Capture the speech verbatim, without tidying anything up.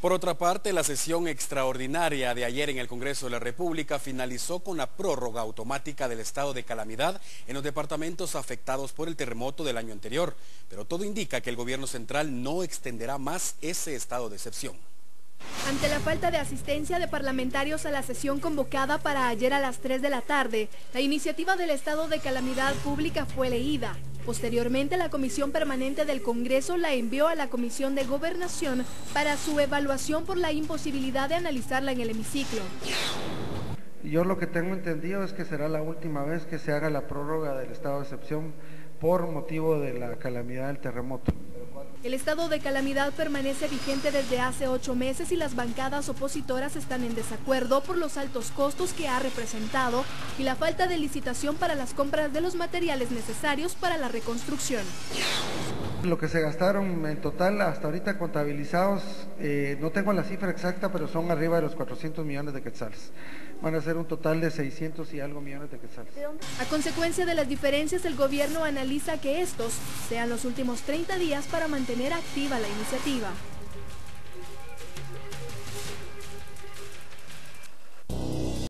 Por otra parte, la sesión extraordinaria de ayer en el Congreso de la República finalizó con la prórroga automática del estado de calamidad en los departamentos afectados por el terremoto del año anterior, pero todo indica que el gobierno central no extenderá más ese estado de excepción. Ante la falta de asistencia de parlamentarios a la sesión convocada para ayer a las tres de la tarde, la iniciativa del estado de calamidad pública fue leída. Posteriormente, la Comisión Permanente del Congreso la envió a la Comisión de Gobernación para su evaluación por la imposibilidad de analizarla en el hemiciclo. Yo lo que tengo entendido es que será la última vez que se haga la prórroga del estado de excepción por motivo de la calamidad del terremoto. El estado de calamidad permanece vigente desde hace ocho meses y las bancadas opositoras están en desacuerdo por los altos costos que ha representado y la falta de licitación para las compras de los materiales necesarios para la reconstrucción. Lo que se gastaron en total hasta ahorita contabilizados, eh, no tengo la cifra exacta, pero son arriba de los cuatrocientos millones de quetzales. Van a ser un total de seiscientos y algo millones de quetzales. A consecuencia de las diferencias, el gobierno analiza que estos sean los últimos treinta días para mantener activa la iniciativa.